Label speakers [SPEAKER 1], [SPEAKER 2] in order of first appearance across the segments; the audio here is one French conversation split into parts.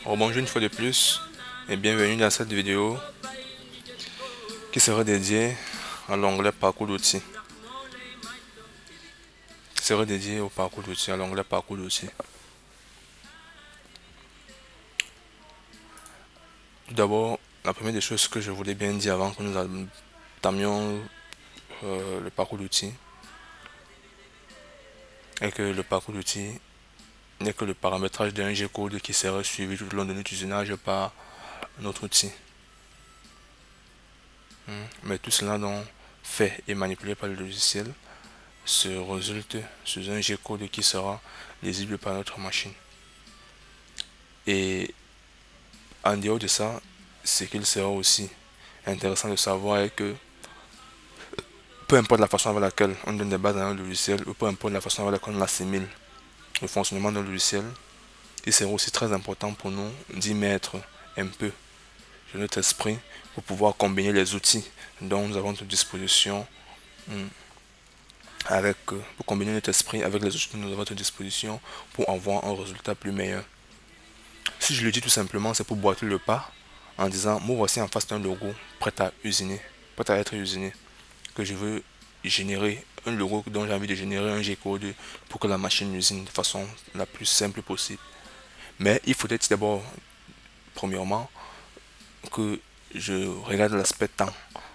[SPEAKER 1] Bonjour une fois de plus et bienvenue dans cette vidéo qui sera dédiée à l'onglet parcours d'outils. Qui sera dédié au parcours d'outils, à l'onglet parcours d'outils. Tout d'abord, la première des choses que je voulais bien dire avant que nous entamions le parcours d'outils est que le parcours d'outils n'est que le paramétrage d'un G-code qui sera suivi tout au long de notre usinage par notre outil. Mais tout cela donc fait et manipulé par le logiciel se résulte sur un G-code qui sera lisible par notre machine. Et en dehors de ça, ce qu'il sera aussi intéressant de savoir est que peu importe la façon avec laquelle on donne des bases à un logiciel ou peu importe la façon avec laquelle on assimile le fonctionnement d'un logiciel, il sera aussi très important pour nous d'y mettre un peu de notre esprit pour pouvoir combiner les outils dont nous avons à notre disposition pour combiner notre esprit avec les outils que nous avons à notre disposition pour avoir un résultat plus meilleur. Si je le dis tout simplement, c'est pour boiter le pas en disant, moi voici en face d'un logo prêt à usiner, prêt à être usiné, que je veux générer un logo dont j'ai envie de générer un G-code pour que la machine usine de façon la plus simple possible. Mais il faudrait d'abord, premièrement, que je regarde l'aspect temps.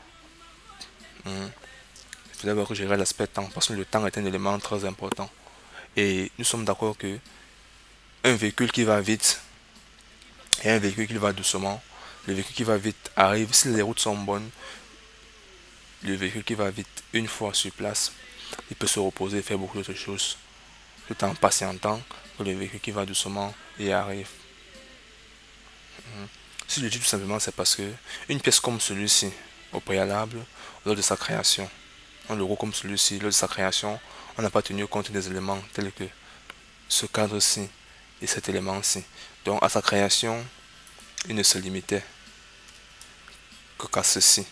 [SPEAKER 1] Il faudrait d'abord que je regarde l'aspect temps parce que le temps est un élément très important. Et nous sommes d'accord que un véhicule qui va vite et un véhicule qui va doucement, le véhicule qui va vite arrive, si les routes sont bonnes, le véhicule qui va vite, une fois sur place, il peut se reposer et faire beaucoup d'autres choses, tout en patientant que le véhicule qui va doucement y arrive. Si je le dis tout simplement, c'est parce que une pièce comme celui-ci, au préalable, lors de sa création, un logo comme celui-ci, lors de sa création, on n'a pas tenu compte des éléments tels que ce cadre-ci et cet élément-ci. Donc à sa création, il ne se limitait qu'à ceci.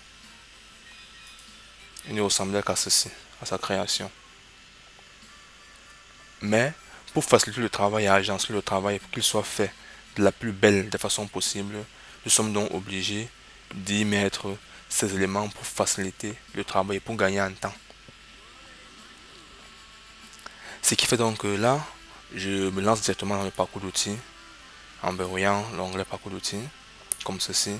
[SPEAKER 1] Il ne ressemblait qu'à ceci, à sa création. Mais pour faciliter le travail et agencer le travail pour qu'il soit fait de la plus belle des façons possible, nous sommes donc obligés d'y mettre ces éléments pour faciliter le travail et pour gagner en temps. Ce qui fait donc que là, je me lance directement dans le parcours d'outils en verrouillant l'onglet parcours d'outils comme ceci.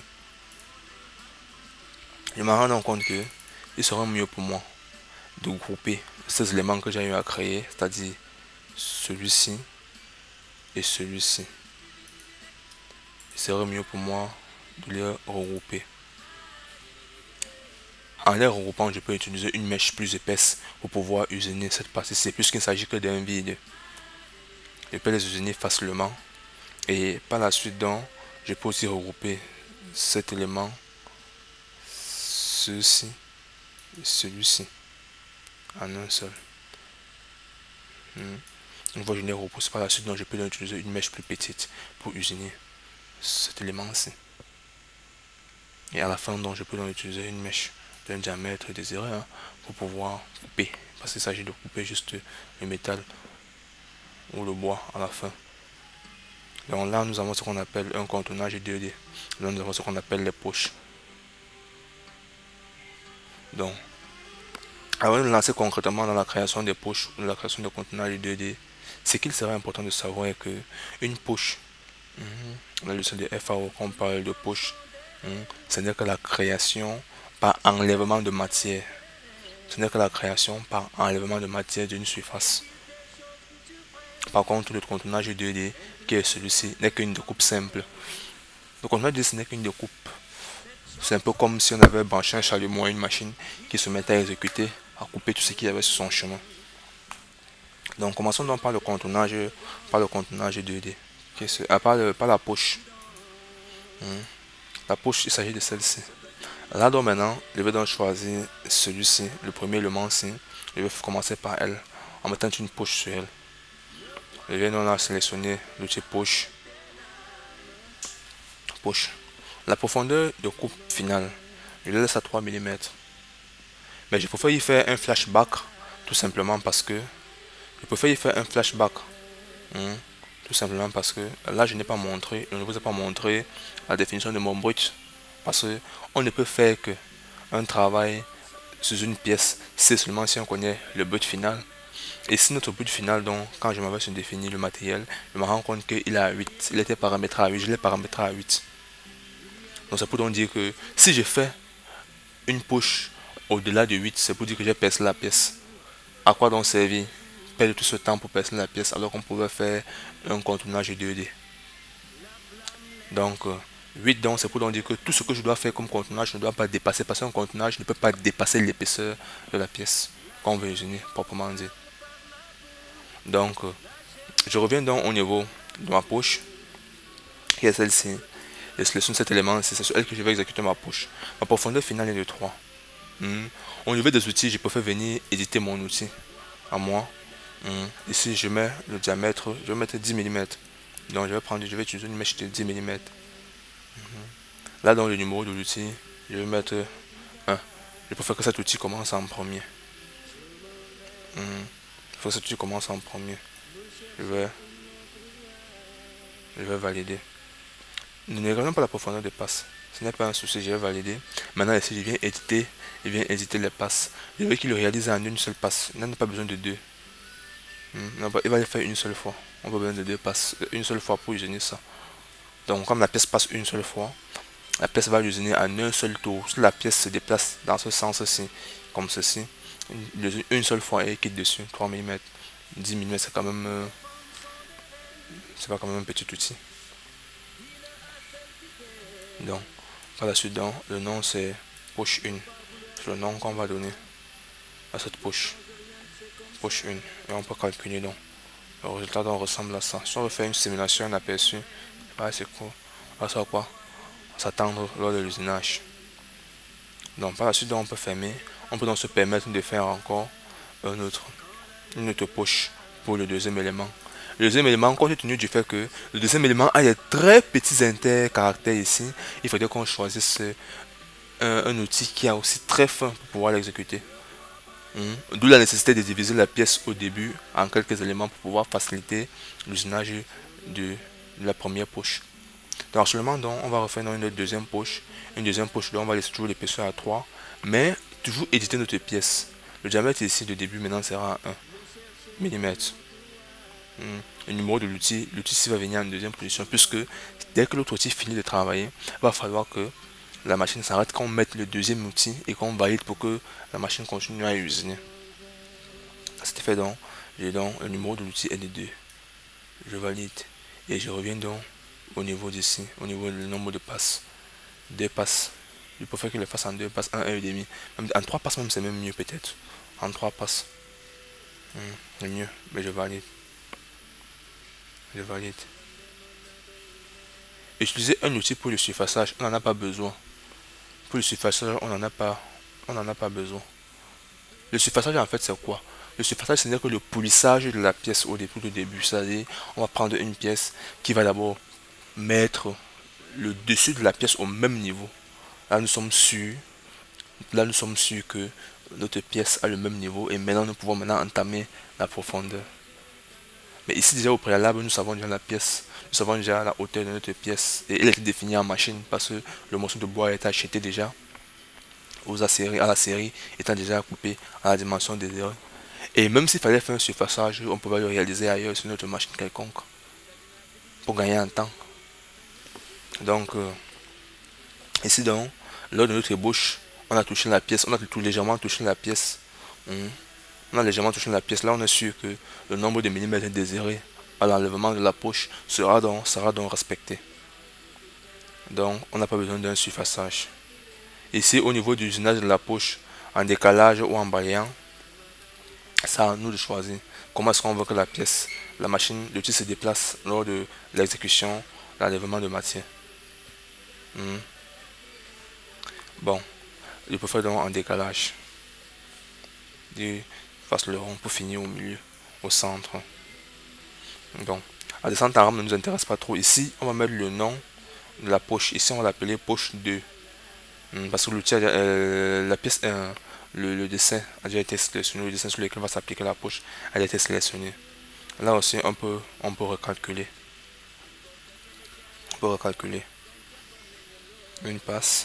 [SPEAKER 1] Je me rends donc compte que il sera mieux pour moi de grouper ces éléments que j'ai eu à créer, c'est-à-dire celui-ci et celui-ci. Il serait mieux pour moi de les regrouper. En les regroupant, je peux utiliser une mèche plus épaisse pour pouvoir usiner cette partie-ci, puisqu'il ne s'agit que d'un vide. Je peux les usiner facilement. Et par la suite, donc, je peux aussi regrouper cet élément, ceci et celui-ci, en un seul. Une fois que je les repousse par la suite, donc je peux utiliser une mèche plus petite pour usiner cet élément-ci. Et à la fin, donc, je peux donc utiliser une mèche d'un diamètre désiré pour pouvoir couper. Parce qu'il s'agit de couper juste le métal ou le bois à la fin. Donc là, nous avons ce qu'on appelle un contournage 2D. Là, nous avons ce qu'on appelle les poches. Donc, avant de lancer concrètement dans la création des poches ou la création de contournage 2D, ce qu'il serait important de savoir est que une poche, la leçon de FAO, quand on parle de poche, ce n'est que la création par enlèvement de matière. Ce n'est que la création par enlèvement de matière d'une surface. Par contre, le contournage 2D, qui est celui-ci, n'est qu'une découpe simple. Le contournage 2D, ce n'est qu'une découpe. C'est un peu comme si on avait branché un chalumeau à une machine qui se mettait à exécuter, à couper tout ce qu'il y avait sur son chemin. Donc, commençons donc par le contournage 2D. Par la poche. La poche, il s'agit de celle-ci. Là, donc maintenant, je vais donc choisir celui-ci, le premier élément-ci. Je vais commencer par elle, en mettant une poche sur elle. Je viens donc là sélectionner l'outil poche. La profondeur de coupe finale, je la laisse à 3 mm. Mais je préfère y faire un flashback, tout simplement parce que tout Tout simplement parce que là, je n'ai pas montré, je ne vous ai pas montré la définition de mon brut. Parce que on ne peut faire que un travail sur une pièce, c'est seulement si on connaît le but final. Et si notre but final, donc, quand je m'avais défini le matériel, je me rends compte qu'il est à 8. Il était paramétré à 8, je l'ai paramétré à 8. Donc ça peut donc dire que si je fais une push au-delà de 8, c'est pour dire que j'ai percé la pièce. À quoi donc servir perdre tout ce temps pour percer la pièce alors qu'on pouvait faire un contournage 2D. Donc 8 donc c'est pour donc dire que tout ce que je dois faire comme contournage ne doit pas dépasser, parce qu'un contournage ne peut pas dépasser l'épaisseur de la pièce qu'on veut usiner proprement dit. Donc je reviens donc au niveau de ma poche qui est celle-ci. Et sélectionne cet élément, c'est sur elle que je vais exécuter ma push. Ma profondeur finale est de 3. Au niveau des outils, je peux faire venir éditer mon outil à moi. Ici, je mets le diamètre, je vais mettre 10 mm. Donc, je vais utiliser une mèche de 10 mm. Là, dans le numéro de l'outil, je vais mettre 1. Je préfère que cet outil commence en premier. Il faut que cet outil commence en premier. Je vais valider. Ne regardons pas la profondeur de passe. Ce n'est pas un souci, je vais valider. Maintenant ici, je viens éditer les passes. Je veux qu'il le réalise en une seule passe. Il n'a pas besoin de deux. Il va le faire une seule fois. On va besoin de deux passes. Une seule fois pour usiner ça. Donc comme la pièce passe une seule fois, la pièce va l'usiner en un seul tour. Si la pièce se déplace dans ce sens-ci, comme ceci, une seule fois et quitte dessus. 3 mm. 10 mm, c'est quand même... c'est pas quand même un petit outil. Donc, par la suite, donc, le nom c'est push 1. C'est le nom qu'on va donner à cette push. Push 1. Et on peut calculer donc. Le résultat donc ressemble à ça. Si on veut faire une simulation, un aperçu, c'est cool. On va savoir quoi s'attendre lors de l'usinage. Donc, par la suite, donc, on peut fermer. On peut donc se permettre de faire encore une autre push pour le deuxième élément. Le deuxième élément, compte tenu du fait que le deuxième élément a des très petits intercaractères ici, il faudrait qu'on choisisse un outil qui est aussi très fin pour pouvoir l'exécuter. D'où la nécessité de diviser la pièce au début en quelques éléments pour pouvoir faciliter l'usinage de la première poche. Donc seulement donc, on va refaire une deuxième poche. Une deuxième poche, donc on va laisser toujours l'épaisseur à 3. Mais toujours éditer notre pièce. Le diamètre ici de début maintenant sera 1 mm. Le numéro de l'outil ici va venir en deuxième position, puisque dès que l'autre outil finit de travailler, il va falloir que la machine s'arrête, qu'on mette le deuxième outil et qu'on valide pour que la machine continue à usiner. C'est fait donc, j'ai donc le numéro de l'outil est de 2. Je valide et je reviens donc au niveau d'ici, au niveau du nombre de passes. 2 passes. Je préfère qu'il le fasse en 2 passes, 1,5. En 3 passes même, c'est même mieux peut-être. En 3 passes. C'est mieux, mais je valide. Je valide. Utiliser un outil pour le surfaçage, on n'en a pas besoin. Pour le surfaçage, on n'en a pas besoin. Le surfaçage en fait c'est quoi? Le surfaçage c'est que le polissage de la pièce au début. C'est-à-dire, on va prendre une pièce qui va d'abord mettre le dessus de la pièce au même niveau. Là nous sommes sûrs que notre pièce a le même niveau et maintenant nous pouvons entamer la profondeur. Mais ici déjà au préalable, nous savons déjà la pièce, nous savons déjà la hauteur de notre pièce et elle est définie en machine parce que le morceau de bois est acheté déjà à la série étant déjà coupé à la dimension désirée. Et même s'il fallait faire un surfaçage, on pouvait le réaliser ailleurs sur notre machine quelconque pour gagner en temps. Donc ici donc, lors de notre ébauche, on a touché la pièce, on a tout légèrement touché la pièce. On a légèrement touché la pièce. Là, on est sûr que le nombre de millimètres désiré à l'enlèvement de la poche sera donc respecté. Donc, on n'a pas besoin d'un surfaçage. Ici, au niveau du usinage de la poche, en décalage ou en balayant, c'est à nous de choisir comment est-ce qu'on veut que la machine, l'outil se déplace lors de l'exécution, l'enlèvement de matière. Bon, je peux faire donc en décalage. Je fasse le rond pour finir au milieu, au centre. Donc, la descente en rampe ne nous intéresse pas trop. Ici, on va mettre le nom de la poche. Ici, on va l'appeler poche 2. Parce que l'outil, la pièce, le dessin a déjà été sélectionné. Le dessin sur lequel va s'appliquer la poche a déjà été sélectionné. Là aussi, on peut recalculer. peut recalculer. Une passe.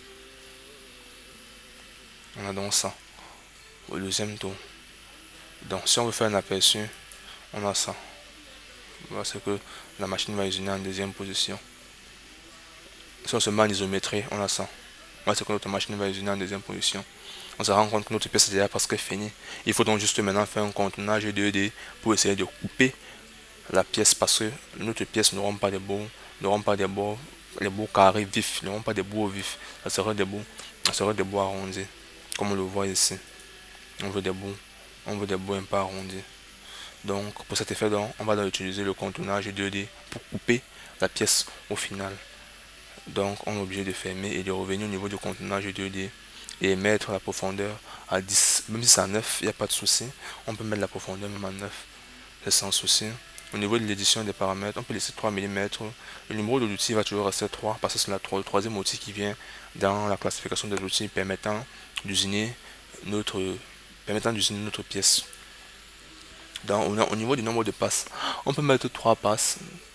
[SPEAKER 1] On a donc ça. Au deuxième tour. Donc si on veut faire un aperçu, on a ça. Voilà ce que la machine va usiner en deuxième position. Si on se met en isométrie, on a ça. Voilà ce que notre machine va usiner en deuxième position. On se rend compte que notre pièce est déjà presque finie. Il faut donc juste maintenant faire un contournage 2D pour essayer de couper la pièce parce que notre pièce n'auront pas des bords, les bords carrés vifs, n'auront pas des bords vifs. Ça serait des bords arrondis, comme on le voit ici. On veut des bords un peu arrondis. Donc pour cet effet, donc, on va donc utiliser le contournage 2D pour couper la pièce au final. Donc on est obligé de fermer et de revenir au niveau du contournage 2D et mettre la profondeur à 10. Même si c'est à 9, il n'y a pas de souci. On peut mettre la profondeur même à 9. C'est sans souci. Au niveau de l'édition des paramètres, on peut laisser 3 mm. Le numéro de l'outil va toujours rester 3 parce que c'est le troisième outil qui vient dans la classification des outils permettant d'usiner notre pièce. Au niveau du nombre de passes, on peut mettre 3 passes.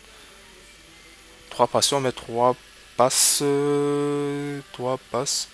[SPEAKER 1] 3 passes, si on met 3 passes, 3 passes.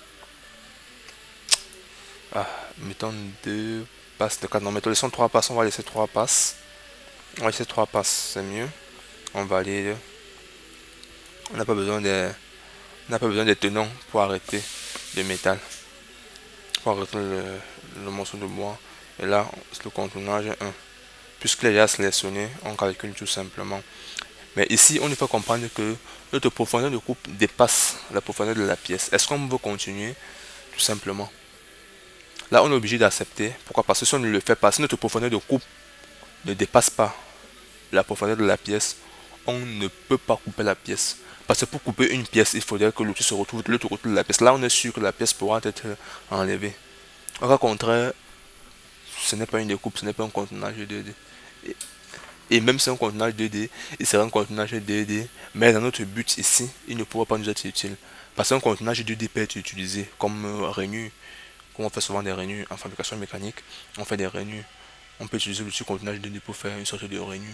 [SPEAKER 1] Ah, mettons 2 passes de 4. Non, mettons laissons 3 passes, on va laisser 3 passes. On va laisser 3 passes, c'est mieux. On valide. On n'a pas besoin des tenons pour arrêter le métal. Pour arrêter le morceau de bois. Et là, le contournage 1. Puisqu'il est déjà sélectionné, on calcule tout simplement. Mais ici, on ne peut comprendre que notre profondeur de coupe dépasse la profondeur de la pièce. Est-ce qu'on veut continuer? Tout simplement. Là, on est obligé d'accepter. Pourquoi? Parce que si on ne le fait pas, si notre profondeur de coupe ne dépasse pas la profondeur de la pièce, on ne peut pas couper la pièce. Parce que pour couper une pièce, il faudrait que l'outil se retrouve de l'autre côté de la pièce. Là, on est sûr que la pièce pourra être enlevée. En cas contraire, ce n'est pas une découpe, ce n'est pas un contournage 2D. Et même si c'est un contournage 2D, il sera un contournage 2D. Mais dans notre but ici, il ne pourra pas nous être utile. Parce qu'un contournage 2D peut être utilisé comme rainure. Comme on fait souvent des rainures en fabrication mécanique, on fait des rainures. On peut utiliser l'outil contournage 2D pour faire une sorte de rainure.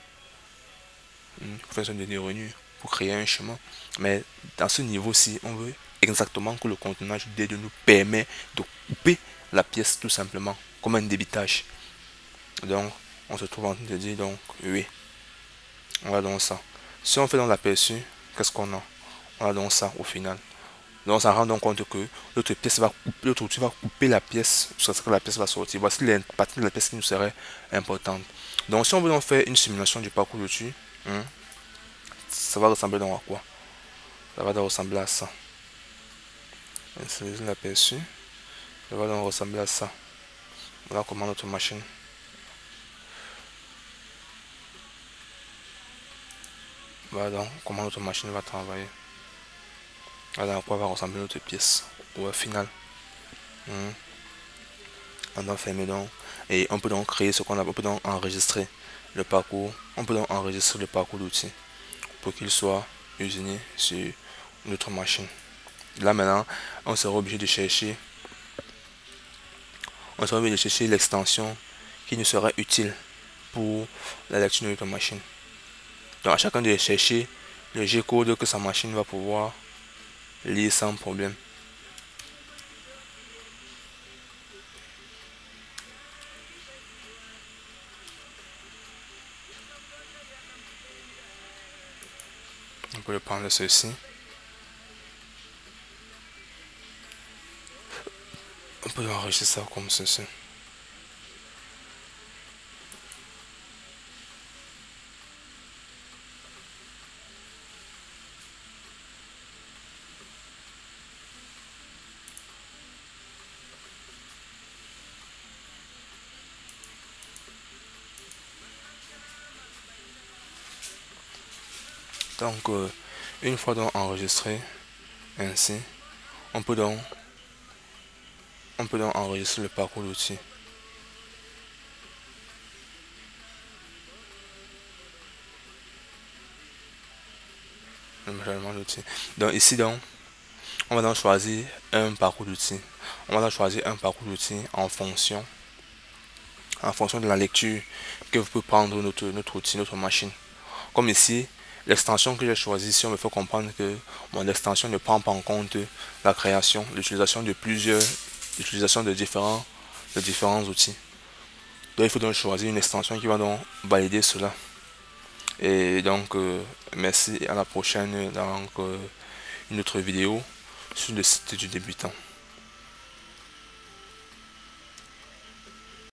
[SPEAKER 1] Pour faire une sorte de rainure, pour créer un chemin. Mais dans ce niveau-ci, on veut exactement que le contournage 2D nous permet de couper la pièce tout simplement, comme un débitage. Donc, on se trouve en train de dire donc oui. On a donc ça. Si on fait dans l'aperçu, qu'est-ce qu'on a? On a donc ça au final. Donc on s'en rend donc compte que l'autre outil va couper la pièce, ce que la pièce va sortir. Voici les parties de la pièce qui nous serait importante. Donc si on veut donc faire une simulation du parcours dessus, ça va ressembler donc à quoi? Ça va donc ressembler à ça. C'est l'aperçu. Ça va donc ressembler à ça. Voilà comment notre machine. Voilà donc comment notre machine va travailler. Voilà à quoi va ressembler notre pièce au final. On doit fermer donc et on peut donc créer ce qu'on a, on peut donc enregistrer le parcours, on peut donc enregistrer le parcours d'outils pour qu'il soit usiné sur notre machine. Là maintenant, on sera obligé de chercher, l'extension qui nous serait utile pour la lecture de notre machine. Donc à chacun de chercher le G-code que sa machine va pouvoir lire sans problème. On peut le prendre ceci. On peut enregistrer ça comme ceci. Donc, une fois donc enregistré ainsi, on peut donc enregistrer le parcours d'outils. Donc ici donc, on va donc choisir un parcours d'outils. On va donc choisir un parcours d'outils en fonction de la lecture que peut prendre notre outil, notre machine. Comme ici, L'extension que j'ai choisie ici, on me fait comprendre que mon extension ne prend pas en compte la création, l'utilisation de plusieurs, l'utilisation de différents outils. Donc il faut donc choisir une extension qui va donc valider cela. Et donc merci, à la prochaine dans une autre vidéo sur le site du débutant.